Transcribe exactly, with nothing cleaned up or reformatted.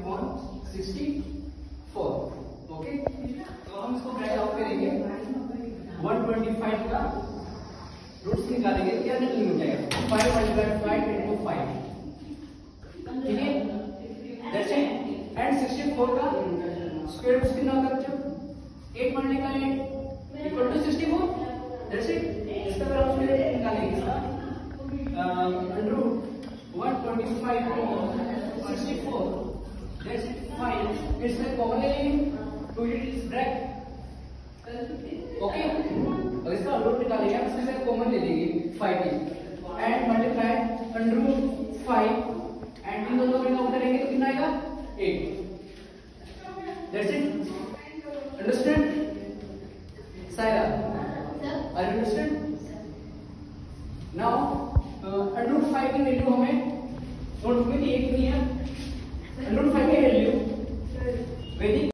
Upon sixty four. Okay, तो हम इसको ब्रैकेट आउट करेंगे, वन ट्वेंटी फाइव का रूट्स निकालेंगे, क्या निकलेंगे हो जाएगा five multiply five into five, ठीक है, that's it. And sixty four का स्क्वायर रूट कितना होगा बच्चों, eight multiply eight equal to sixty four, that's it. इसका अगर हम स्क्वायर रूट निकालेंगे इसका under root one twenty five को sixty four, that's it five, इसमें कॉमन ले लेंगे टू इट ब्रैकेट, ओके, और इसका रूट निकालेंगे हम, इसमें से कॉमन ले लेंगे फाइव की and multiply under root five and इन दोनों में काउंट करेंगे तो कितना आएगा एट।